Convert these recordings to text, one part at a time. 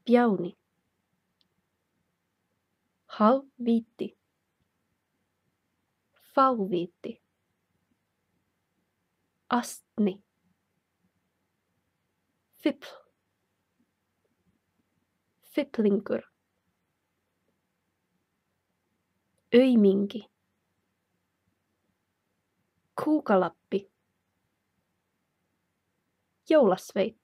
Spjauni. Halvviitti. Fauviitti. Astni. Fipl. Fiplinkur. Öiminki. Kuukalappi. Joulasveit.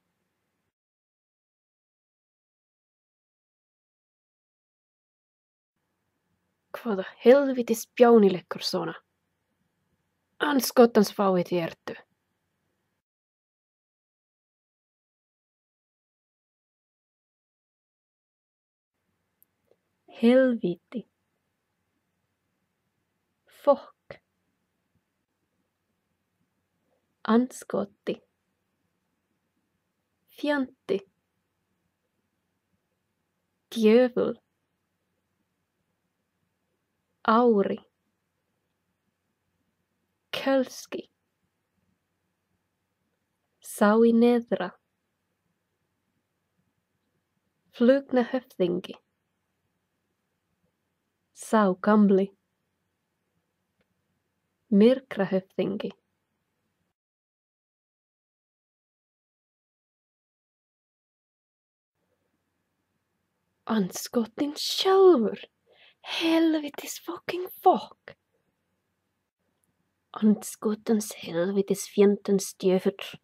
Kvota helvitis pjaunilekkorsona. Anskottans vauit järtty. Helviti. Fock. Anskotti. Fjantti. Djövel. Auri. Kölski. Sauinedra. Flugna höfðingi. Saukamli. Myrkra höfðingi. Anskottin självur. Helvitis fucking fuck. Anskottens helvitis fjantens djöfur.